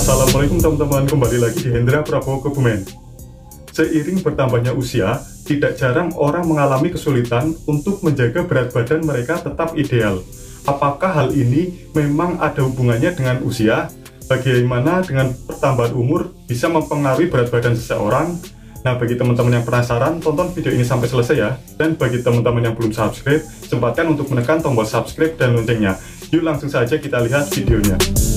Assalamualaikum teman-teman, kembali lagi di Hendra Prabowo Kebumen. Seiring bertambahnya usia, tidak jarang orang mengalami kesulitan untuk menjaga berat badan mereka tetap ideal. Apakah hal ini memang ada hubungannya dengan usia? Bagaimana dengan pertambahan umur bisa mempengaruhi berat badan seseorang? Nah, bagi teman-teman yang penasaran, tonton video ini sampai selesai ya. Dan bagi teman-teman yang belum subscribe, sempatkan untuk menekan tombol subscribe dan loncengnya. Yuk langsung saja kita lihat videonya.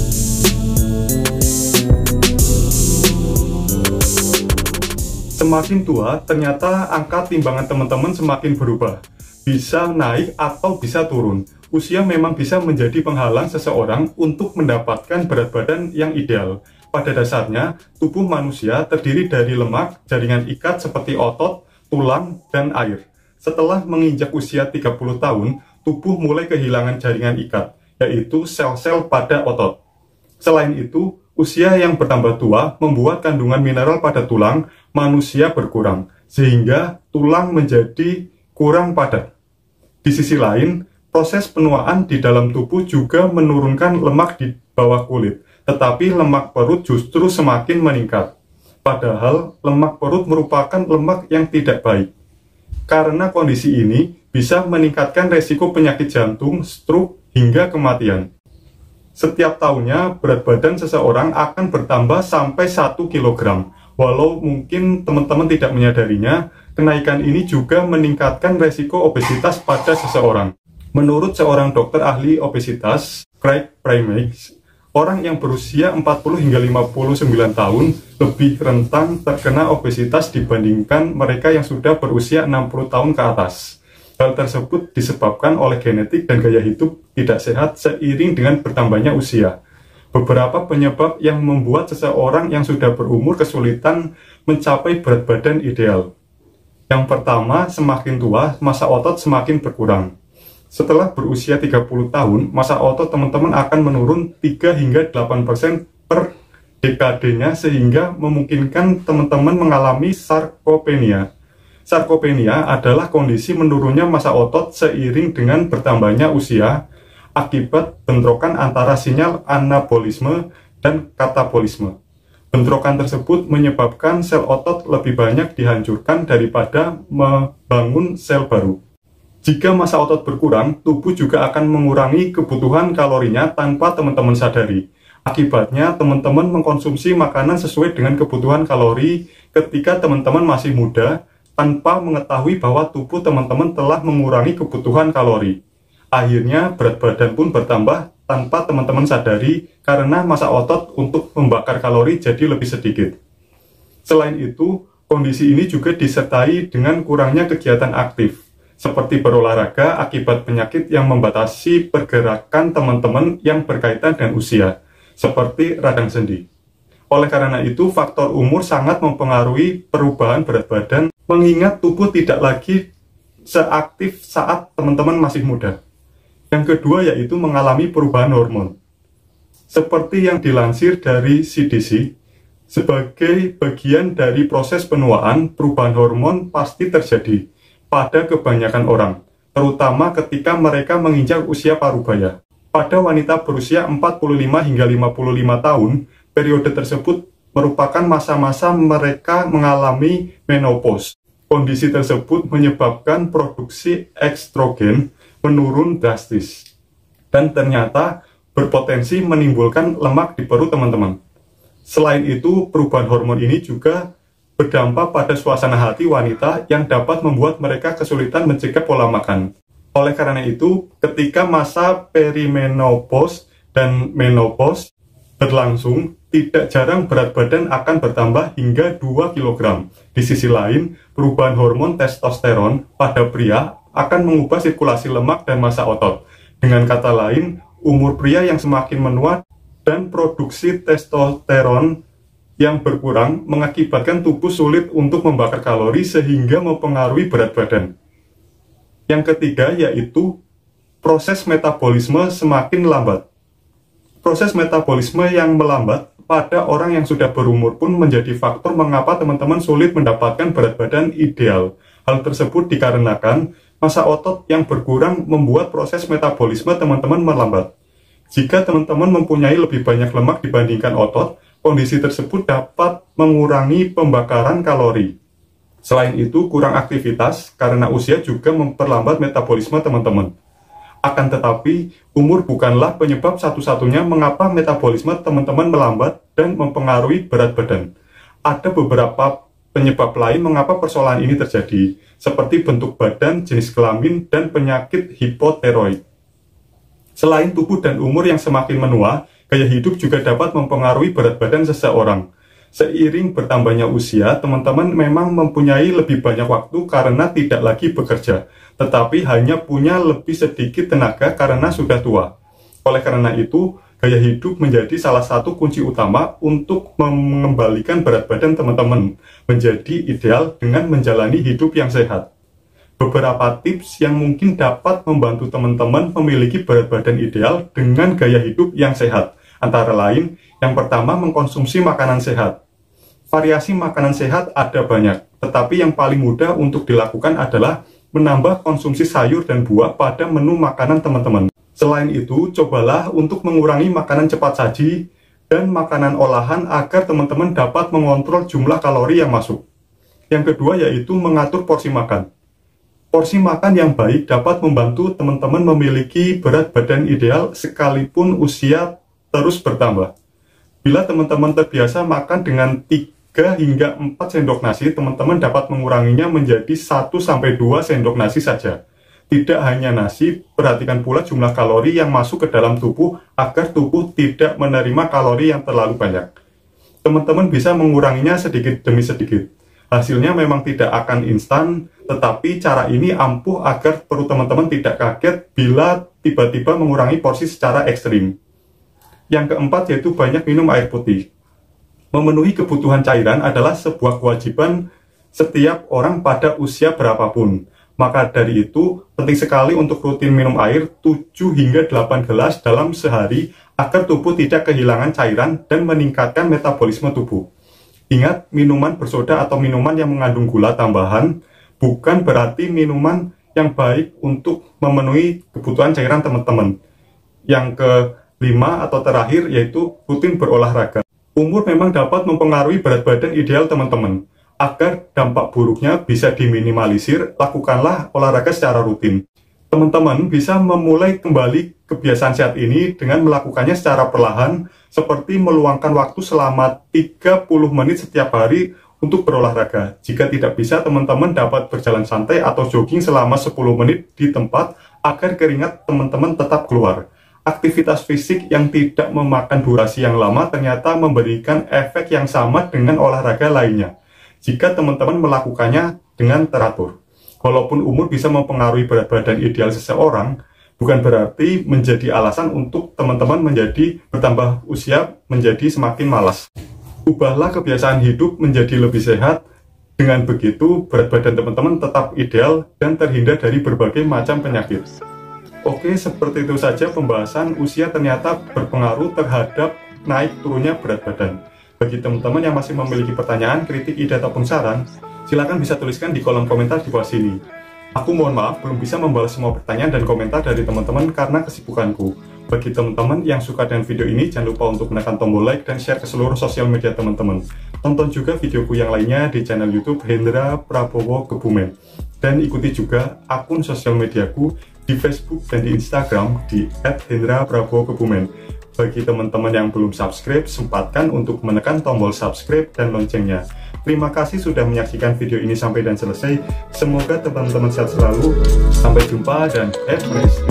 Semakin tua, ternyata angka timbangan teman-teman semakin berubah. Bisa naik atau bisa turun. Usia memang bisa menjadi penghalang seseorang untuk mendapatkan berat badan yang ideal. Pada dasarnya, tubuh manusia terdiri dari lemak, jaringan ikat seperti otot, tulang, dan air. Setelah menginjak usia 30 tahun, tubuh mulai kehilangan jaringan ikat, yaitu sel-sel pada otot. Selain itu, usia yang bertambah tua membuat kandungan mineral pada tulang manusia berkurang, sehingga tulang menjadi kurang padat. Di sisi lain, proses penuaan di dalam tubuh juga menurunkan lemak di bawah kulit, tetapi lemak perut justru semakin meningkat. Padahal, lemak perut merupakan lemak yang tidak baik. Karena kondisi ini bisa meningkatkan resiko penyakit jantung, stroke, hingga kematian. Setiap tahunnya, berat badan seseorang akan bertambah sampai 1 kg. Walau mungkin teman-teman tidak menyadarinya, kenaikan ini juga meningkatkan resiko obesitas pada seseorang. Menurut seorang dokter ahli obesitas, Craig Primace, orang yang berusia 40 hingga 59 tahun lebih rentan terkena obesitas dibandingkan mereka yang sudah berusia 60 tahun ke atas. Hal tersebut disebabkan oleh genetik dan gaya hidup tidak sehat seiring dengan bertambahnya usia. Beberapa penyebab yang membuat seseorang yang sudah berumur kesulitan mencapai berat badan ideal. Yang pertama, semakin tua, massa otot semakin berkurang. Setelah berusia 30 tahun, massa otot teman-teman akan menurun 3 hingga 8% per dekadenya sehingga memungkinkan teman-teman mengalami sarkopenia. Sarkopenia adalah kondisi menurunnya massa otot seiring dengan bertambahnya usia akibat bentrokan antara sinyal anabolisme dan katabolisme. Bentrokan tersebut menyebabkan sel otot lebih banyak dihancurkan daripada membangun sel baru. Jika massa otot berkurang, tubuh juga akan mengurangi kebutuhan kalorinya tanpa teman-teman sadari. Akibatnya, teman-teman mengkonsumsi makanan sesuai dengan kebutuhan kalori ketika teman-teman masih muda, tanpa mengetahui bahwa tubuh teman-teman telah mengurangi kebutuhan kalori. Akhirnya berat badan pun bertambah tanpa teman-teman sadari karena massa otot untuk membakar kalori jadi lebih sedikit. Selain itu, kondisi ini juga disertai dengan kurangnya kegiatan aktif, seperti berolahraga akibat penyakit yang membatasi pergerakan teman-teman yang berkaitan dengan usia, seperti radang sendi. Oleh karena itu, faktor umur sangat mempengaruhi perubahan berat badan, mengingat tubuh tidak lagi seaktif saat teman-teman masih muda. Yang kedua yaitu mengalami perubahan hormon. Seperti yang dilansir dari CDC, sebagai bagian dari proses penuaan, perubahan hormon pasti terjadi pada kebanyakan orang, terutama ketika mereka menginjak usia parubaya. Pada wanita berusia 45 hingga 55 tahun, periode tersebut merupakan masa-masa mereka mengalami menopause. Kondisi tersebut menyebabkan produksi estrogen menurun drastis dan ternyata berpotensi menimbulkan lemak di perut teman-teman. Selain itu, perubahan hormon ini juga berdampak pada suasana hati wanita yang dapat membuat mereka kesulitan mencegah pola makan. Oleh karena itu, ketika masa perimenopause dan menopause berlangsung, tidak jarang berat badan akan bertambah hingga 2 kg. Di sisi lain, perubahan hormon testosteron pada pria akan mengubah sirkulasi lemak dan massa otot. Dengan kata lain, umur pria yang semakin menua dan produksi testosteron yang berkurang mengakibatkan tubuh sulit untuk membakar kalori sehingga mempengaruhi berat badan. Yang ketiga yaitu proses metabolisme semakin lambat. Proses metabolisme yang melambat pada orang yang sudah berumur pun menjadi faktor mengapa teman-teman sulit mendapatkan berat badan ideal. Hal tersebut dikarenakan massa otot yang berkurang membuat proses metabolisme teman-teman melambat. Jika teman-teman mempunyai lebih banyak lemak dibandingkan otot, kondisi tersebut dapat mengurangi pembakaran kalori. Selain itu, kurang aktivitas karena usia juga memperlambat metabolisme teman-teman. Akan tetapi, umur bukanlah penyebab satu-satunya mengapa metabolisme teman-teman melambat dan mempengaruhi berat badan. Ada beberapa penyebab lain mengapa persoalan ini terjadi, seperti bentuk badan, jenis kelamin, dan penyakit hipotiroid. Selain tubuh dan umur yang semakin menua, gaya hidup juga dapat mempengaruhi berat badan seseorang. Seiring bertambahnya usia, teman-teman memang mempunyai lebih banyak waktu karena tidak lagi bekerja, tetapi hanya punya lebih sedikit tenaga karena sudah tua. Oleh karena itu, gaya hidup menjadi salah satu kunci utama untuk mengembalikan berat badan teman-teman menjadi ideal dengan menjalani hidup yang sehat. Beberapa tips yang mungkin dapat membantu teman-teman memiliki berat badan ideal dengan gaya hidup yang sehat. Antara lain, yang pertama mengkonsumsi makanan sehat. Variasi makanan sehat ada banyak, tetapi yang paling mudah untuk dilakukan adalah menambah konsumsi sayur dan buah pada menu makanan teman-teman. Selain itu, cobalah untuk mengurangi makanan cepat saji dan makanan olahan agar teman-teman dapat mengontrol jumlah kalori yang masuk. Yang kedua yaitu mengatur porsi makan. Porsi makan yang baik dapat membantu teman-teman memiliki berat badan ideal sekalipun usia terus bertambah. Bila teman-teman terbiasa makan dengan 3 hingga 4 sendok nasi, teman-teman dapat menguranginya menjadi 1-2 sendok nasi saja. Tidak hanya nasi, perhatikan pula jumlah kalori yang masuk ke dalam tubuh agar tubuh tidak menerima kalori yang terlalu banyak. Teman-teman bisa menguranginya sedikit demi sedikit. Hasilnya memang tidak akan instan, tetapi cara ini ampuh agar perut teman-teman tidak kaget bila tiba-tiba mengurangi porsi secara ekstrim. Yang keempat yaitu banyak minum air putih. Memenuhi kebutuhan cairan adalah sebuah kewajiban setiap orang pada usia berapapun. Maka dari itu, penting sekali untuk rutin minum air 7 hingga 8 gelas dalam sehari agar tubuh tidak kehilangan cairan dan meningkatkan metabolisme tubuh. Ingat, minuman bersoda atau minuman yang mengandung gula tambahan bukan berarti minuman yang baik untuk memenuhi kebutuhan cairan teman-teman. Yang kelima atau terakhir yaitu rutin berolahraga. Umur memang dapat mempengaruhi berat badan ideal teman-teman. Agar dampak buruknya bisa diminimalisir, lakukanlah olahraga secara rutin. Teman-teman bisa memulai kembali kebiasaan sehat ini dengan melakukannya secara perlahan, seperti meluangkan waktu selama 30 menit setiap hari untuk berolahraga. Jika tidak bisa, teman-teman dapat berjalan santai atau jogging selama 10 menit di tempat agar keringat teman-teman tetap keluar. Aktivitas fisik yang tidak memakan durasi yang lama ternyata memberikan efek yang sama dengan olahraga lainnya jika teman-teman melakukannya dengan teratur. Walaupun umur bisa mempengaruhi berat badan ideal seseorang, bukan berarti menjadi alasan untuk teman-teman menjadi bertambah usia menjadi semakin malas. Ubahlah kebiasaan hidup menjadi lebih sehat. Dengan begitu, berat badan teman-teman tetap ideal dan terhindar dari berbagai macam penyakit. Oke, seperti itu saja pembahasan usia ternyata berpengaruh terhadap naik turunnya berat badan. Bagi teman-teman yang masih memiliki pertanyaan, kritik, ide, ataupun saran, silakan bisa tuliskan di kolom komentar di bawah sini. Aku mohon maaf belum bisa membalas semua pertanyaan dan komentar dari teman-teman karena kesibukanku. Bagi teman-teman yang suka dengan video ini, jangan lupa untuk menekan tombol like dan share ke seluruh sosial media teman-teman. Tonton juga videoku yang lainnya di channel YouTube Hendra Prabowo Kebumen. Dan ikuti juga akun sosial mediaku di Facebook dan di Instagram di @hendra_prabowo_kebumen. Bagi teman-teman yang belum subscribe, sempatkan untuk menekan tombol subscribe dan loncengnya. Terima kasih sudah menyaksikan video ini sampai dan selesai. Semoga teman-teman sehat selalu. Sampai jumpa dan have a nice day.